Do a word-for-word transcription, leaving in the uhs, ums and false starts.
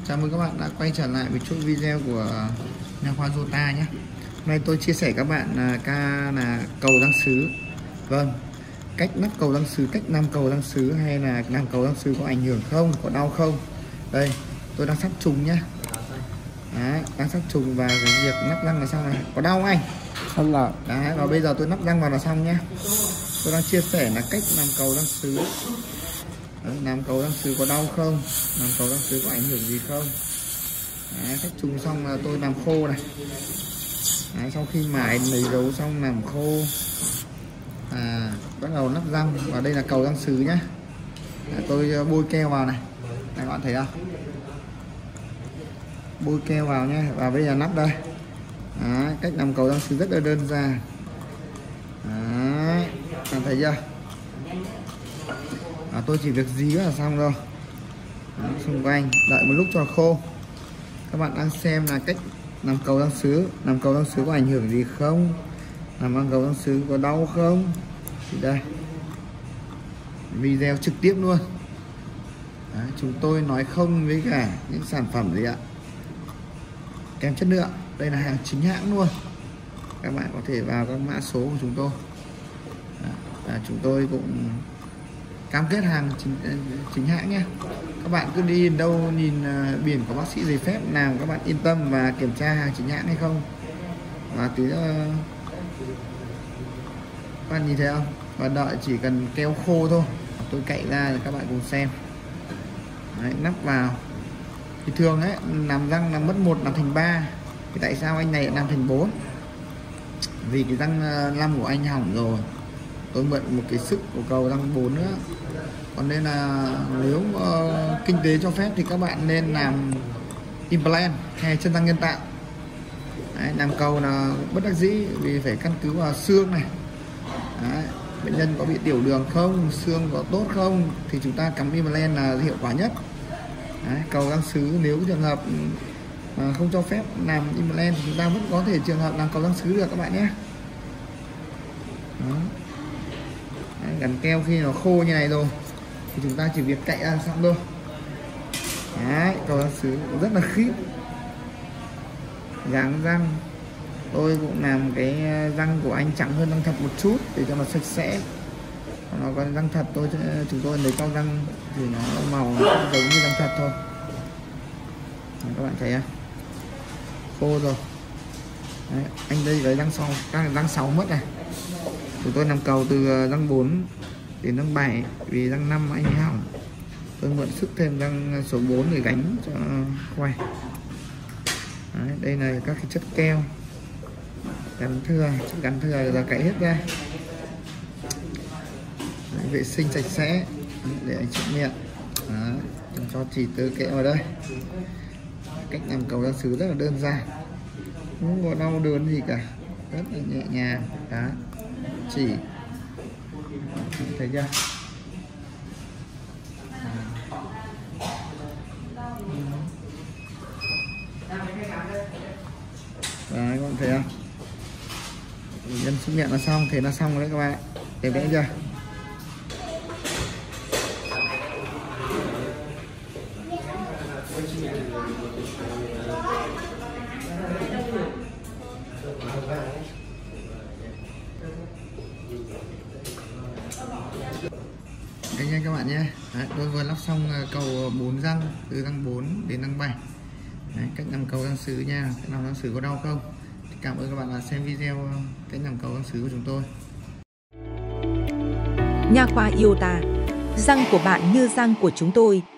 Chào mừng các bạn đã quay trở lại với chuỗi video của Nha Khoa Jota nhé. Hôm nay tôi chia sẻ các bạn là ca là cầu răng sứ. Vâng, cách nắp cầu răng sứ, cách nam cầu răng sứ hay là nam cầu răng sứ có ảnh hưởng không, có đau không? Đây, tôi đang sắp trùng nhá. Đấy, đang sắp trùng và cái việc nắp răng là xong này. Có đau không anh? Không là. Đấy, và bây giờ tôi nắp răng vào là xong nhá. Tôi đang chia sẻ là cách làm cầu răng sứ. Đấy, làm cầu răng sứ có đau không, làm cầu răng sứ có ảnh hưởng gì không. Đấy, cách trùng xong là tôi làm khô này. Đấy, sau khi mài lấy dấu xong làm khô à, bắt đầu nắp răng. Và đây là cầu răng sứ nhá. Đấy, tôi bôi keo vào này. Đây, các bạn thấy không, bôi keo vào nhé. Và bây giờ nắp đây. Đấy, cách làm cầu răng sứ rất là đơn giản. Đấy, bạn thấy chưa? À, tôi chỉ việc dí là xong rồi. Đó, xung quanh đợi một lúc cho khô. Các bạn đang xem là cách làm cầu răng sứ. Làm cầu răng sứ có ảnh hưởng gì không, làm cầu răng sứ có đau không, thì đây video trực tiếp luôn. Đấy, chúng tôi nói không với cả những sản phẩm gì ạ kém chất lượng. Đây là hàng chính hãng luôn. Các bạn có thể vào các mã số của chúng tôi. Đó, và chúng tôi cũng cam kết hàng chính, chính hãng nhé. Các bạn cứ đi đâu nhìn uh, biển có bác sĩ giấy phép nào các bạn yên tâm và kiểm tra hàng chính hãng hay không. Và tí nữa các bạn nhìn thấy không, và đợi chỉ cần keo khô thôi, tôi cậy ra để các bạn cùng xem. Đấy, nắp vào thì thường ấy làm răng làm mất một làm thành ba, thì tại sao anh này làm thành bốn? Vì cái răng năm của anh hỏng rồi, tôi mượn một cái sức của cầu răng bốn nữa. Còn nên là nếu uh, kinh tế cho phép thì các bạn nên làm implant hay chân răng nhân tạo. Đấy, làm cầu là bất đắc dĩ vì phải căn cứ vào xương này. Đấy, bệnh nhân có bị tiểu đường không, xương có tốt không, thì chúng ta cắm implant là hiệu quả nhất. Đấy, cầu răng sứ nếu trường hợp mà không cho phép làm implant thì chúng ta vẫn có thể trường hợp làm cầu răng sứ được các bạn nhé. Đó. Đấy, gắn keo khi nó khô như này rồi thì chúng ta chỉ việc cậy ra xong thôi. Đấy, cầu răng sứ rất là khít. Dáng răng tôi cũng làm cái răng của anh trắng hơn răng thật một chút để cho nó sạch sẽ. Còn nó còn răng thật tôi chúng tôi lấy cao răng thì nó màu nó giống như răng thật thôi. Đấy, các bạn thấy không, khô rồi. Đấy, anh đây lấy răng sau, các răng sáu mất này. Chúng tôi làm cầu từ răng bốn đến răng bảy, vì răng năm anh ấy hỏng, tôi mượn sức thêm răng số bốn để gánh cho khỏe. Đấy, đây là các cái chất keo gắn thừa, chất gắn thừa là cậy hết ra. Đấy, vệ sinh sạch sẽ để anh chịu miệng. Đấy, cho chỉ tơ kẹo vào đây. Cách làm cầu răng sứ rất là đơn giản, không có đau đớn gì cả, rất là nhẹ nhàng. Đó, chỉ thấy chưa? Đấy, các bạn thấy không? Nhân xúc miệng là xong, thế là xong rồi đấy các bạn. Đẹp đẽ chưa? Đây nha các bạn nhé. Đấy, tôi vừa lắp xong cầu bốn răng, từ răng bốn đến răng bảy. Đấy, cách làm cầu răng sứ nha. Cách làm răng sứ có đau không? Cảm ơn các bạn đã xem video cách làm cầu răng sứ của chúng tôi. Nha Khoa Jota, răng của bạn như răng của chúng tôi.